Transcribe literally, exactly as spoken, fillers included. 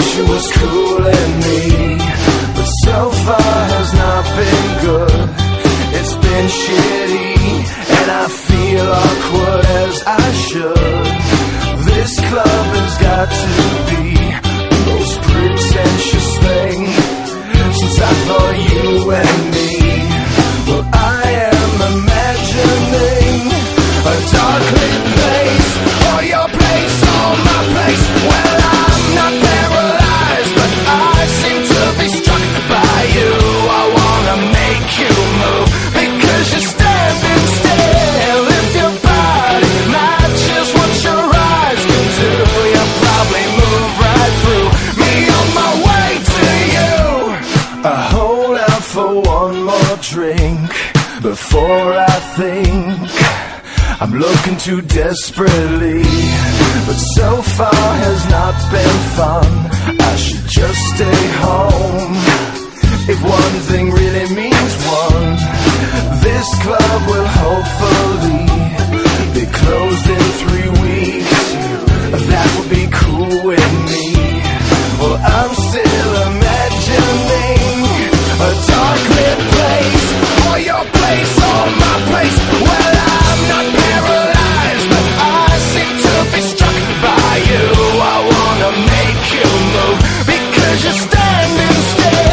wish it was cooling me, but so far has not been good. It's been shitty, and I feel awkward as I should. This club has got to be the most pretentious thing since I thought you and me. Well, I am imagining a dark lit place, or your place, or my place. Well, I'm not paralyzed, but I seem to be struck by you. I wanna make you move, because you're standing still. If your body matches what your eyes can do, you'll probably move right through me on my way to you. I hold out for one more drink before I think I'm looking too desperately, but so far has not been fun. I should just stay home. If one thing really means one, this club will hopefully be closed in three weeks. That would be cool with me. Well, I'm still imagining a dark lit place, or your place, or my place. Well, I'm not paralyzed, but I seem to be struck by you. I wanna make you move, because you're standing still.